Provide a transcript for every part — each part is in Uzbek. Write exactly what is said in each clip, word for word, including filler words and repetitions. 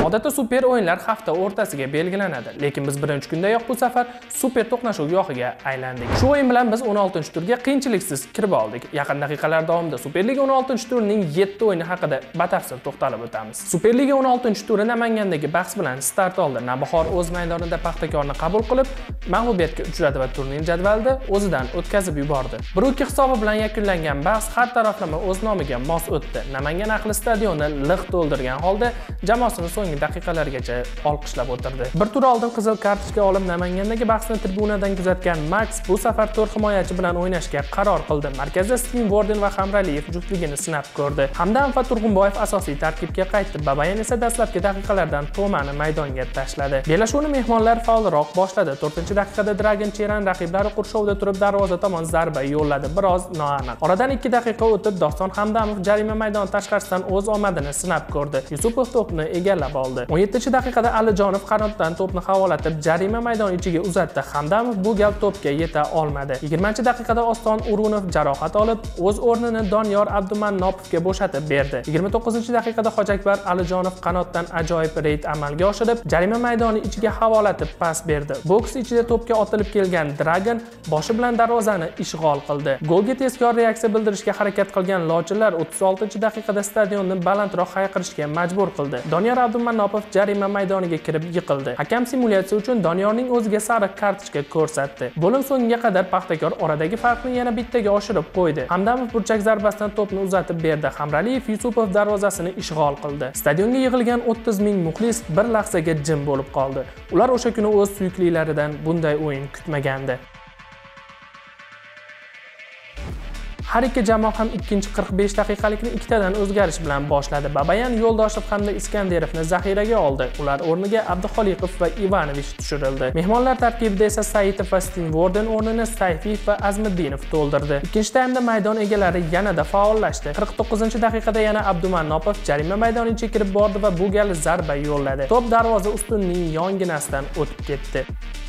Odatda super o'yinlar hafta o'rtasiga belgilanadi, lekin biz birinchi kundayoq bu safar super to'qnashuv guvohiga aylandik. Shu o'yin bilan biz o'n oltinchi turga qiyinchiliksiz kirib oldik. Yaqin daqiqalar davomida Superliga o'n oltinchi turining yetti o'yini haqida batafsil to'xtalib o'tamiz. Superliga o'n oltinchi turi Namangandagi bahs bilan start oldi. Navbahor o'z maydonida Paxtakorni qabul qilib, mag'lubiyatga uchradi va turning jadvalida o'zidan o'tkazib yubordi. bir ikki hisobi bilan yakunlangan bahs har taraflama o'z nomiga mos o'tdi. Namangan ahli stadionni liq to'ldirgan holda jamoasini so'nggi daqiqalargacha olqishlab o'tirdi. Bir tur oldin qizil kartochka olib Namangandagi bahsni tribunadan kuzatgan Max bu safar to'rt himoyachi bilan o'ynashga qaror qildi. Markazda Steven Warden va Hamraliyev juftligini sinab ko'rdi. Hamdam va Turg'unboyev asosiy tarkibga qaytdi. Babayan esa dastlabki daqiqalardan Tomani maydonga tashladi. Bellashuvni mehmonlar faolroq boshladi. to'rtinchi daqiqada Dragan Cheran raqiblari qurshovida turib darvoza tomon zarba yo'lladi. Biroz noaniq. Oradan ikki daqiqa o'tib Doston Hamdamov jarima maydoni tashqarisidan o'z omadini sinab ko'rdi. Yusupov to'pni egallab oldi. o'n yettinchi daqiqada Alijonov qanotdan to'pni havolatib jarima maydoni ichiga uzatdi. Hamdamov bu gal to'pga yeta olmadi. yigirmanchi daqiqada Oston Urunov jarohat olib, o'z o'rnini Doniyor Abdumannopovga bo'shatib berdi. yigirma to'qqizinchi daqiqada Hojakbar Alijonov qanotdan ajoyib reyd amalga oshirib, jarima maydoni ichiga havolatib pas berdi. Boks ichida to'pga otilib kelgan Dragan boshi bilan darvozani ishg'ol qildi. Golga tezkor reaksiya bildirishga harakat qilgan lochinlar o'ttiz oltinchi daqiqada stadionni balandroq hayqirishga majbur qildi. Doniyor Abdumannopov jarima maydoniga kirib yiqildi. Hakam simulyatsiya uchun Doniyorning o'ziga sariq kartochka ko'rsatdi. Bo'lim so'ngiga qadar Paxtakor oradagi farqni yana bittaga oshirib qo'ydi. Hamdamov burchak zarbasidan to'pni uzatib berdi. Hamraliyev Yusupov darvozasini ishg'ol qildi. Stadionga yig'ilgan o'ttiz ming muxlis bir lahzaga jim bo'lib qoldi. Ular o'sha kuni o'z suyuklilaridan bunday o'yin kutmagandi. Har ikki jamoa ham ikkinchi qirq besh daqiqalikni ikkitadan o'zgarish bilan boshladi. Babayan Yo'ldoshev hamda Iskanderovni zaxiraga oldi. Ular o'rniga Abduxoliqov va Ivanovich tushirildi. Mehmonlar tarkibida esa Saitov va Steven Warden o'rnini Sayfiyev va Azmiddinov to'ldirdi. Ikkinchi taymda maydon egalari yanada faollashdi. qirq to'qqizinchi daqiqada yana Abdumannopov jarima maydoniga kirib bordi va bu gal zarba yo'lladi. To'p darvoza ustunining yonginasidan o'tib ketdi.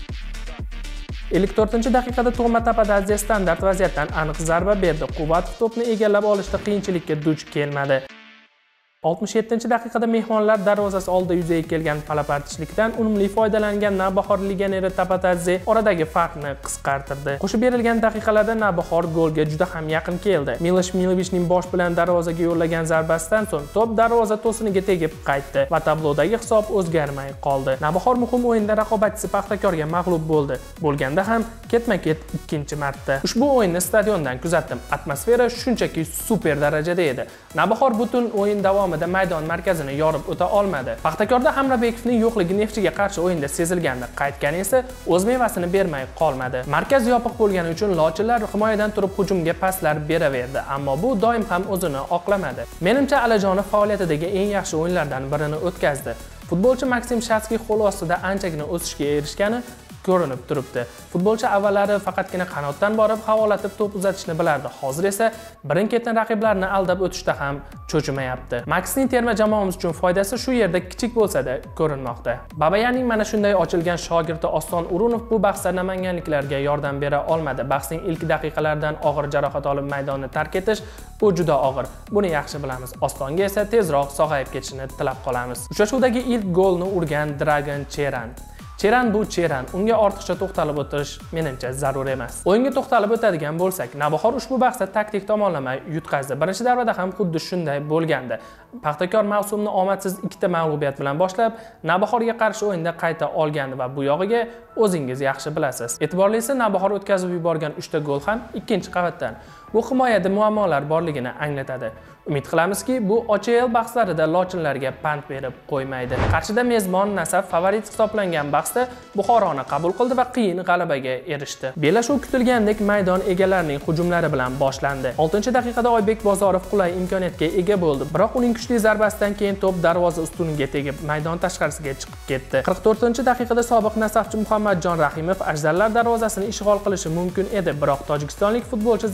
ellik to'rtinchi daqiqada To'g'matapada Aziz standart vaziyatdan aniq zarba berdi. Quvvatov to'pni egallab olishda qiyinchilikka duch kelmadi. oltmish yettinchi daqiqada mehmonlar darvozasi oldida yuzaga kelgan palapartishlikdan unumli foydalangan Navbahor legioneri Tapatadze oradagi farqni qisqartirdi. Qo'shib berilgan daqiqalarda Navbahor golga juda ham yaqin keldi. Milosh Milovichning bosh bilan darvozaga yo'llagan zarbasidan so'ng to'p darvoza to'siniga tegib qaytdi va tablodagi hisob o'zgarmay qoldi. Navbahor muhim o'yinda raqobatchisi Paxtakorga mag'lub bo'ldi. Bo'lganda ham ketma-ket ikkinchi marta. Ushbu o'yinni stadiondan kuzatdim. Atmosfera shunchaki super darajada edi. Navbahor butun o'yin davomida maydon markazini yorib o'ta olmadi. Paxtakorda Hamrabekovning yo'qligi Neftchiga qarshi o'yinda sezilgandi. Qaytgani esa o'z mevasini bermay qolmadi. Markaz yopiq bo'lgani uchun lochinlar himoyadan turib hujumga paslar beraverdi, ammo bu doim ham o'zini oqlamadi. Menimcha Alijonov faoliyatidagi eng yaxshi o'yinlardan birini o'tkazdi. Futbolchi Maksim Shatskiy qo'l ostida anchagina o'sishga erishgani ko'rinib turibdi. Futbolchi avvallari faqatgina qanotdan borib havolatib to'p uzatishni bilardi. Hozir esa birin-ketin raqiblarni aldab o'tishda ham cho'chimayapti. Maxning terma jamoamiz uchun foydasi shu yerda kichik bo'lsa-da ko'rinmoqda. Babayanning mana shunday ochilgan shogirdi Oston Urunov bu bahsda namanganliklarga yordam bera olmadi. Bahsning ilk daqiqalaridan og'ir jarohat olib maydonni tark etish bu juda og'ir. Buni yaxshi bilamiz. Ostonga esa tezroq sog'ayib ketishini tilab qolamiz. Uchrashuvdagi ilk golni urgan Dragan Cheran. Cheran bu Cheran, unga ortiqcha to'xtalib o'tirish menimcha zarur emas. O'yinga to'xtalib o'tadigan bo'lsak, Navbahor ushbu bahsda taktik tomonlama yutqazdi. Birinchi darbada ham xuddi shunday bo'lgandi. Paxtakor mavsumni omadsiz ikkita mag'lubiyat bilan boshlab, Navbahorga qarshi o'yinda qayta olgandi va bu yog'iga o'zingiz yaxshi bilasiz. E'tiborlisi, Navbahor o'tkazib yuborgan uchta gol ham ikkinchi qavatdan. Bu himoyada muammolar borligini anglatadi. Umid qilamizki, bu O Ch L bahslarida lochinlarga pand berib qo'ymaydi. Qarshida mezbon Nasaf favorit hisoblangan bahsda Buxoroni qabul qildi va qiyin g'alabaga erishdi. Bellashuv kutilgandek maydon egalarining hujumlari bilan boshlandi. oltinchi daqiqada Oybek Bozorov qulay imkoniyatga ega bo'ldi, biroq uning kuchli zarbasidan keyin to'p darvoza ustuniga tegib maydon tashqarisiga chiqib ketdi. qirq to'rtinchi daqiqada sobiq Nasafchi Muhammadjon Rahimov Ajdarlar darvozasini ishg'ol qilishi mumkin edi, biroq tojikistonlik futbolchi zarba berishga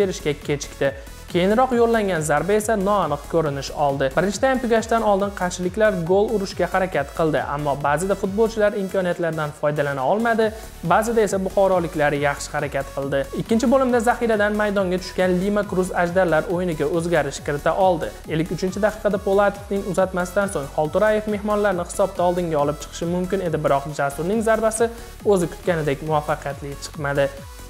berishga kechikdi. Keyinroq yo'llangan zarba esa noaniq ko'rinish oldi. Birinchi taym tugashdan oldin qarshiliklar gol urishga harakat qildi, ammo ba'zida futbolchilar imkoniyatlardan foydalana olmadi, ba'zida esa buxoroliklar yaxshi harakat qildi. Ikkinchi bo'limda zaxiradan maydonga tushgan Lima Cruz ajdarlar o'yiniga o'zgarish kirita oldi. ellik uchinchi daqiqada Polatovning uzatmasidan so'ng Xoltorayev mehmonlarni hisobda oldinga olib chiqishi mumkin edi, biroq Jasurning zarbasi o'zi kutganidek muvaffaqiyatli chiqmadi.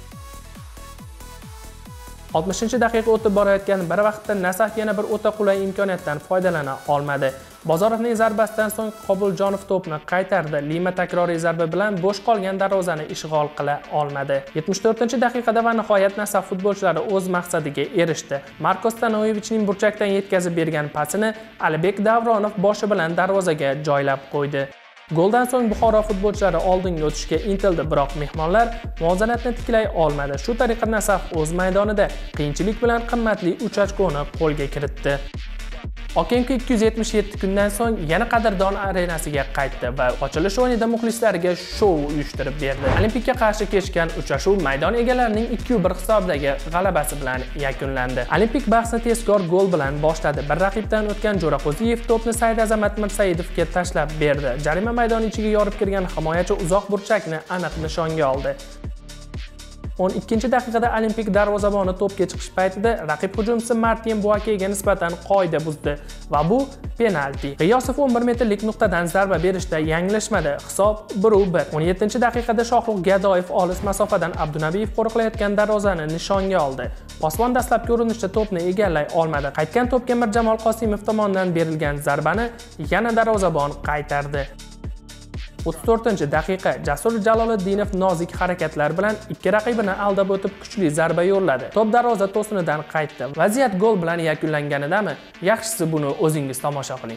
oltmishinchi daqiqa o'tib borayotgan bir vaqtda Nasaf yana bir o'ta qulay imkoniyatdan foydalana olmadi. Bozorovning zarbasidan so'ng Qobuljonov to'pni qaytardi. Lima takroriy zarba bilan bo'sh qolgan darvozani ishg'ol qila olmadi. yetmish to'rtinchi daqiqada va nihoyat Nasaf futbolchilari o'z maqsadiga erishdi. Marko Stanoyevichning burchakdan yetkazib bergan pasini Alibek Davronov boshi bilan darvozaga joylab qo'ydi. Goldan so'ng Buxoro futbolchilari oldinga o'tishga intildi, biroq mehmonlar muvozanatni tiklay olmadi. Shu tariqa Nasaf o'z maydonida qiyinchilik bilan qimmatli uch ochkoni qo'lga kiritdi. Okenko ikki yuz yetmish yetti kundan so'ng yana Qadrdon arenasiga qaytdi va ochilish o'yinida muxlislariga shou uyushtirib berdi. Olimpikka qarshi kechgan uchrashuv maydon egalarining ikki bir hisobdagi g'alabasi bilan yakunlandi. Olimpik bahsni tezkor gol bilan boshladi. Bir raqibdan o'tgan Jo'raqo'ziyev to'pni Saidazamat Mirsaidovga tashlab berdi. Jarima maydoni ichiga yorib kirgan himoyachi uzoq burchakni aniq nishonga oldi. o'n ikkinchi daqiqada Olimpik darvozaboni to'pga chiqish paytida raqib hujumchisi Martin Buakega nisbatan qoida buzdi va bu penalti. G'iyosov o'n bir metrlik nuqtadan zarba berishda yanglishmadi. Hisob bir bir. o'n yettinchi daqiqada Shohruh Gadoyev olis masofadan Abdunabiyev qo'riqlayotgan darvozani nishonga oldi. Posvon dastlabki urinishda to'pni egallay olmadi. Qaytgan to'pga Mirjamol Qosimov tomonidan berilgan zarbani yana darvozabon qaytardi. o'ttiz to'rtinchi daqiqa Jasur Jaloliddinov nozik harakatlar bilan ikki raqibini aldab o'tib kuchli zarba yo'lladi. To'p darvoza to'sinidan qaytdi. Vaziyat gol bilan yakunlanganidami? Yaxshisi buni o'zingiz tomosha qiling.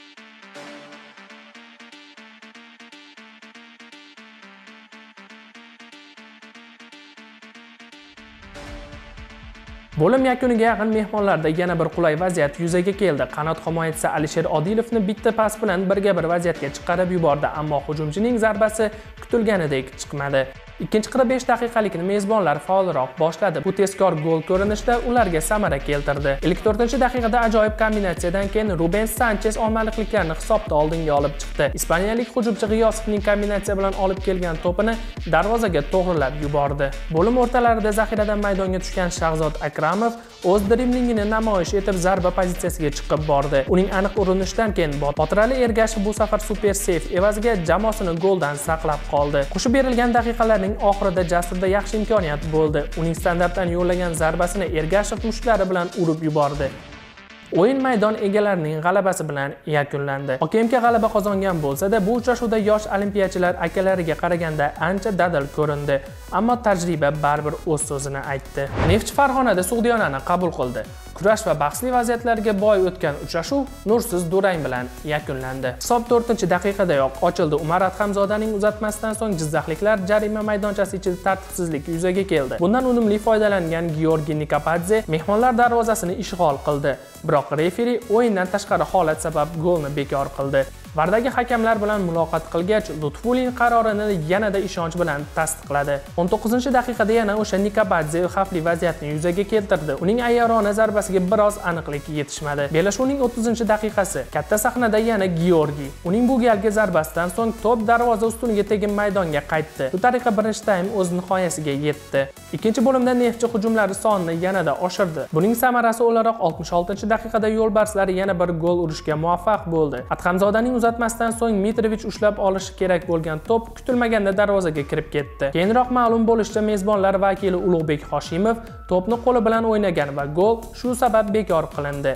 Bo'lim yakuniga yaqin mehmonlarda yana bir qulay vaziyat yuzaga keldi. Qanot himoyachisi Alisher Odilovni bitta pas bilan birga bir vaziyatga chiqarib yubordi, ammo hujumchining zarbasi kutilganidek chiqmadi. ikkinchi qirq besh daqiqalikni mezbonlar faolroq boshladi. Bu tezkor gol ko'rinishida ularga samara keltirdi. ellik to'rtinchi daqiqada ajoyib kombinatsiyadan keyin Ruben Sanchez omadliliklarni hisobda oldinga olib chiqdi. Ispaniyalik hujumchi G'iyosovning kombinatsiya bilan olib kelgan to'pini darvozaga to'g'rilab yubordi. Bo'lim o'rtalarida zaxiradan maydonga tushgan Shahzod Akramov o'z driblingini namoyish etib zarba pozitsiyasiga chiqib bordi. Uning aniq urinishidan keyin Botirali Ergashev bu safar super seyf evaziga jamoasini goldan saqlab qoldi. Qo'shib berilgan daqiqalarning oxirida Jasurda yaxshi imkoniyat bo'ldi. Uning standartdan yo'llagan zarbasini Ergashev mushtlari bilan urib yubordi. O'yin maydon egalarining g'alabasi bilan yakunlandi. Okemga g'alaba qozongan bo'lsa-da, bu uchrashuvda yosh olimpiyachilar akalariga qaraganda ancha dadil ko'rindi, ammo tajriba baribir o'z so'zini aytdi. Neftchi Farg'onada Sug'diyonani qabul qildi. Kurash va bahsli vaziyatlarga boy o'tgan uchrashuv nursiz durang bilan yakunlandi. Hisob to'rtinchi daqiqadayoq ochildi. Umar Adhamzodaning uzatmasidan so'ng jizzaxliklar jarima maydonchasi ichida tartibsizlik yuzaga keldi. Bundan unumli foydalangan Georgiy Nikapadze mehmonlar darvozasini ishg'ol qildi. Biroq referi o'yindan tashqari holat sabab golni bekor qildi. Vardagi hakamlar bilan muloqot qilgach, Lutfulin qarorini yanada ishonch bilan tasdiqladi. o'n to'qqizinchi daqiqada yana o'sha Nikapadze xavfli vaziyatni yuzaga keltirdi. Uning ayyorona zarbasiga biroz aniqlik yetishmadi. Bellashuvning o'ttizinchi daqiqasi. Katta sahnada yana Georgiy. Uning bu galgi zarbasidan so'ng to'p darvoza ustuniga tegib maydonga qaytdi. Bu tariqa birinchi taym o'z nihoyasiga yetdi. Ikkinchi bo'limda Neftchi hujumlari sonini yanada oshirdi. Buning samarasi o'laroq oltmish oltinchi daqiqada yo'lbarslar yana bir gol urishga muvaffaq bo'ldi. Adhamzodaning uzatmasidan so'ng Mitrovich ushlab olishi kerak bo'lgan to'p kutilmaganda darvozaga kirib ketdi. Keyinroq ma'lum bo'lishicha, mezbonlar vakili Ulug'bek Hoshimov to'pni qo'li bilan o'ynagan va gol shu sabab bekor qilindi.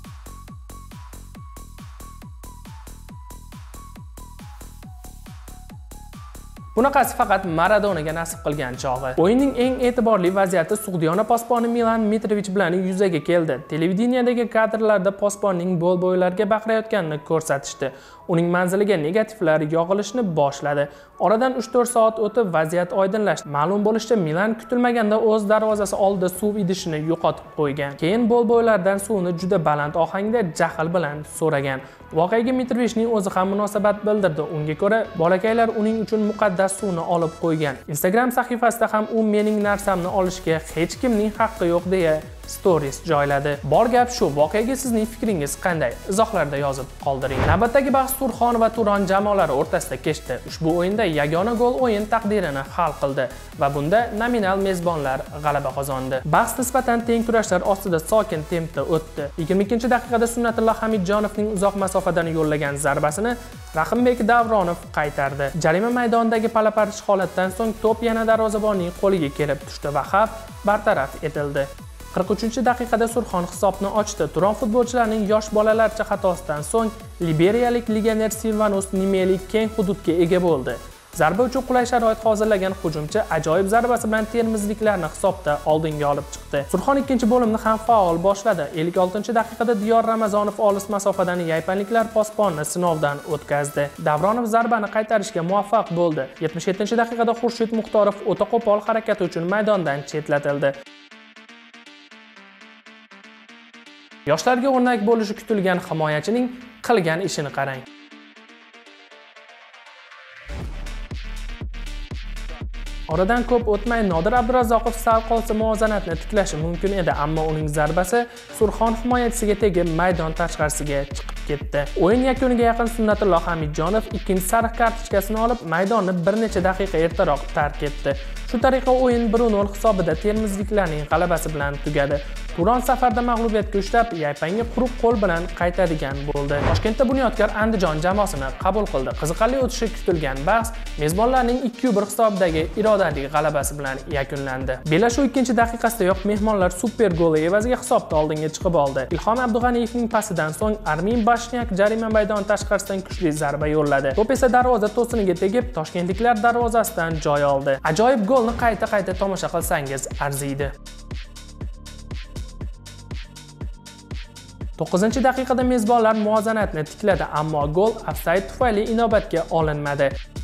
Bunaqasi faqat Maradonaga nasib qilgan chog'i. O'yinning eng e'tiborli vaziyati Sug'diyona posboni Milan Mitrovich bilan yuzaga keldi. Televideniyadagi kadrlarda posbonning bo'l bo'ylarga baqirayotganini ko'rsatishdi. Uning manziliga negativlar yog'ilishni boshladi. Oradan uch to'rt soat o'tib vaziyat oydinlashdi. Ma'lum bo'lishicha, Milan kutilmaganda o'z darvozasi oldida suv idishini yo'qotib qo'ygan. Keyin bo'l bo'ylardan suvni juda baland ohangda jahl bilan so'ragan. Voqeaga Mitrovichning o'zi ham munosabat bildirdi. Unga ko'ra, bolakaylar uning uchun muqaddas suvni olib qo'ygan. Instagram sahifasida ham u mening narsamni olishga hech kimning haqqi yo'q deya stories joyladi. Bor gap shu, voqeaga sizning fikringiz qanday? Izohlarda yozib qoldiring. Navbatdagi bahs Surxon va Turon jamoalari o'rtasida kechdi. Ushbu o'yinda yagona gol o'yin taqdirini hal qildi va bunda nominal mezbonlar g'alaba qozondi. Bahs nisbatan teng kurashlar ostida sokin tempda o'tdi. yigirma ikkinchi daqiqada Sunnatulloh Hamidjonovning uzoq masofadan yo'llagan zarbasini Rahimbek Davronov qaytardi. Jarima maydonidagi pala-partish holatdan so'ng to'p yana darvozabonning qo'liga kelib tushdi va xavf bartaraf etildi. qirq uchinchi daqiqada Surxon hisobni ochdi. Turon futbolchilarining yosh bolalarcha xatosidan so'ng liberiyalik legioner Silvanus Nimeli keng hududga ega bo'ldi. Zarba uchun qulay sharoit hozirlagan hujumchi ajoyib zarbasi bilan termizliklarni hisobda oldinga olib chiqdi. Surxon ikkinchi bo'limni ham faol boshladi. ellik oltinchi daqiqada Diyor Ramazonov olis masofadan yaypanliklar posbonni sinovdan o'tkazdi. Davronov zarbani qaytarishga muvaffaq bo'ldi. yetmish yettinchi daqiqada Xurshid Muxtorov o'ta qo'pol harakati uchun maydondan chetlatildi. Yoshlarga o'rnak bo'lishi kutilgan himoyachining qilgan ishini qarang. Oradan ko'p o'tmay Nodir Abdurazzoqov sal qolsa muvozanatni tiklashi mumkin edi, ammo uning zarbasi Surxon himoyachisiga tegib maydon tashqarisiga chiqib ketdi. O'yin yakuniga yaqin Sunnatulloh Hamidjonov ikkinchi sariq kartochkasini olib maydonni bir necha daqiqa ertaroq tark etdi. Shu tariqa o'yin bir nol hisobida termizliklarning g'alabasi bilan tugadi. Turon safarda mag'lubiyatga uchrab, Yaypanga quruq qo'l bilan qaytadigan bo'ldi. Toshkentda Bunyodkor Andijon jamoasini qabul qildi. Qiziqarli o'tishi kutilgan bahs mezbonlarning ikki bir hisobdagi irodali g'alabasi bilan yakunlandi. Bellashuv ikkinchi daqiqasidayoq mehmonlar super gol evaziga hisobda oldinga chiqib oldi. Ilhom Abdug'aniyevning pasidan so'ng Armin Bashniak jarima maydoni tashqarisidan kuchli zarba yo'lladi. To'p esa darvoza to'siniga tegib, toshkentliklar darvozasidan joy oldi. Ajoyib golni qayta-qayta tomosha qilsangiz arziydi. to'qqizinchi daqiqada mezbonlar muvozanatni tikladi, ammo gol ofsayd tufayli inobatga olinmadi.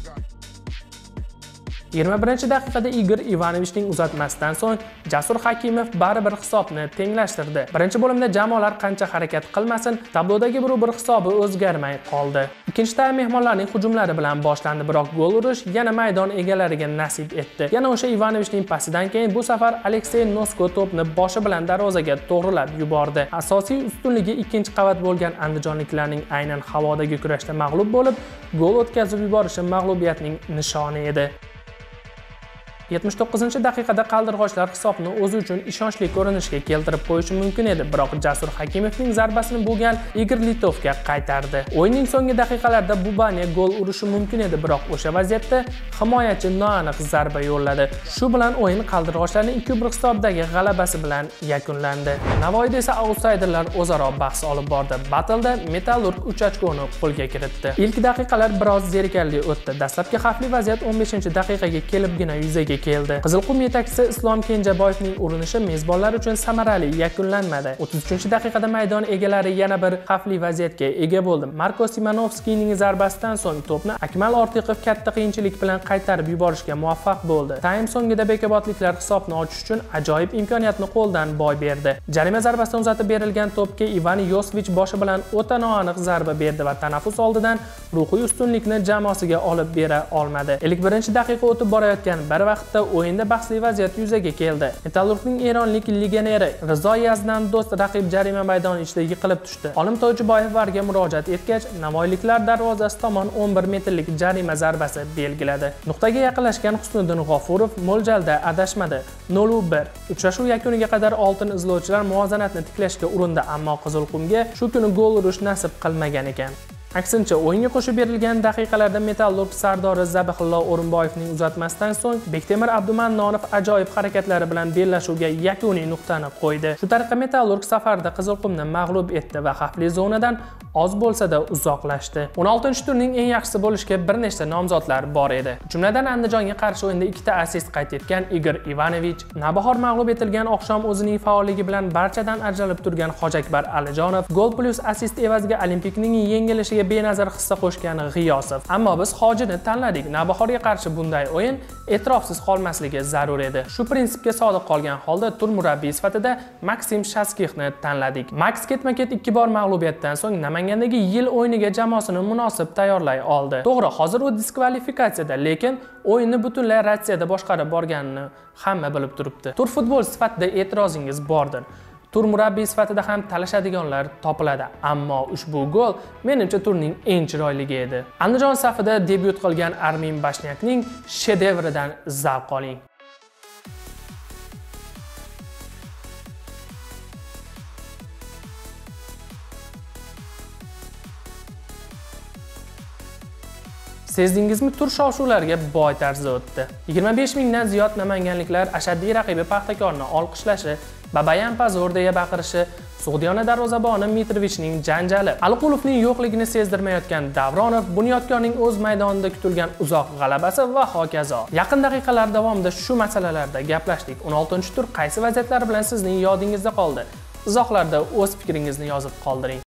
yigirma birinchi daqiqada Igor Ivanovichning uzatmasidan so'ng Jasur Hakimov baribir hisobni tenglashtirdi. Birinchi bo'limda jamoalar qancha harakat qilmasin, tablodagi bir bir hisobi o'zgarmay qoldi. Ikkinchi taym mehmonlarning hujumlari bilan boshlandi, biroq gol urish yana maydon egalariga nasib etdi. Yana o'sha Ivanovichning pasidan keyin bu safar Aleksey Nosko to'pni boshi bilan darvozaga to'g'rilab yubordi. Asosiy ustunligi ikkinchi qavat bo'lgan andijonliklarning aynan havodagi kurashda mag'lub bo'lib, gol o'tkazib yuborishi mag'lubiyatning nishoni edi. yetmish to'qqizinchi daqiqada qaldirg'ochlar hisobni o'zi uchun ishonchli ko'rinishga keltirib qo'yishi mumkin edi, biroq Jasur Hakimovning zarbasini bu gal Igor Litovga qaytardi. O'yinning so'nggi daqiqalarida Bubane gol urishi mumkin edi, biroq o'sha vaziyatda himoyachi noaniq zarba yo'lladi. Shu bilan o'yin qaldirg'ochlarning ikki bir hisobdagi g'alabasi bilan yakunlandi. Navoiyda esa autsayderlar o'zaro bahs olib bordi. Battleda Metallurg uch ochkoni qo'lga kiritdi. Ilk daqiqalar biroz zerikarli o'tdi. Dastlabki xavfli vaziyat o'n beshinchi daqiqaga kelibgina yuzaga keldi. Qizilqum yetakchisi Islom Kenjaboyevning urinishi mezbonlar uchun samarali yakunlanmadi. o'ttiz uchinchi daqiqada maydon egalari yana bir xavfli vaziyatga ega bo'ldi. Marko Simanovskiyning zarbasidan so'ng to'pni Akmal Ortiqov katta qiyinchilik bilan qaytarib yuborishga muvaffaq bo'ldi. Taym so'ngida bekobodliklar hisobni ochish uchun ajoyib imkoniyatni qo'ldan boy berdi. Jarima zarbasidan uzatib berilgan to'pga Ivan Yosvich boshi bilan o'ta noaniq zarba berdi va tanaffus oldidan ruhiy ustunlikni jamoasiga olib bera olmadi. ellik birinchi daqiqa o'tib borayotgan bir vaqt o'yinda bahsli vaziyat yuzaga keldi. Metallurgning eronlik legioneri Rizo Yaznandost raqib jarima maydoni ichida yiqilib tushdi. Olim Tojiboyev varga murojaat etgach, navoiyliklar darvozasi tomon o'n bir metrlik jarima zarbasi belgiladi. Nuqtaga yaqinlashgan Husniddin G'ofurov mo'ljalda adashmadi. nol bir. Uchrashuv yakuniga qadar oltin izlovchilar muvozanatni tiklashga urindi, ammo Qizilqumga shu kuni gol urish nasib qilmagan ekan. Aksincha, o'yinga qo'shib berilgan daqiqalarda Metallurg sardori Zabihullo O'rinboyevning uzatmasidan so'ng Bektemir Abdumannonov ajoyib harakatlari bilan bellashuvga yakuniy nuqtani qo'ydi. Shu tariqa Metallurg safarda Qizilqumni mag'lub etdi va xavfli zonadan oz bo'lsa-da uzoqlashdi. o'n oltinchi turning eng yaxshisi bo'lishga bir nechta nomzodlar bor edi. Jumladan Andijonga qarshi o'yinda ikkita assist qayd etgan Igor Ivanovich, Navbahor mag'lub etilgan oqshom o'zining faolligi bilan barchadan ajralib turgan Hojakbar Alijonov, gol plus assist evaziga Olimpikning yengilishiga benazir hissa qo'shgan G'iyosov. Ammo biz Hojini tanladik. Navbahorga qarshi bunday o'yin e'tirofsiz qolmasligi zarur edi. Shu prinsipga sodiq qolgan holda tur murabbiy sifatida Maksim Shaskixni tanladik. Max ketma-ket ikki bor mag'lubiyatdan so'ng Namangandagi yil o'yiniga jamoasini munosib tayyorlay oldi. To'g'ri, hozir u diskvalifikatsiyada, lekin o'yinni butunlay ratsiyada boshqarib borganini hamma bilib turibdi. Tur futbol sifatida e'tirozingiz bordir. tur murabbiy sifatida ham talashadiganlar topiladi, ammo ushbu gol menimcha turning eng chiroyligi edi. Andijon safida debyut qilgan Armin Bashniyakning shedevridan zavq oling. Sezdingizmi, tur shov-shuvlarga boy tarzda o'tdi. yigirma besh mingdan ziyod namanganliklar ashaddiy raqibi Paxtakorni olqishlashi, Babayan Pazor deya baqirishi, Sug'diyona darvozaboni Mitrovichning janjali, Aliqulovning yo'qligini sezdirmayotgan Davronov, Bunyodkorning o'z maydonida kutilgan uzoq g'alabasi va hokazo. Yaqin daqiqalar davomida shu masalalarda gaplashdik. o'n oltinchi tur qaysi vaziyatlar bilan sizning yodingizda qoldi? Izohlarda o'z fikringizni yozib qoldiring.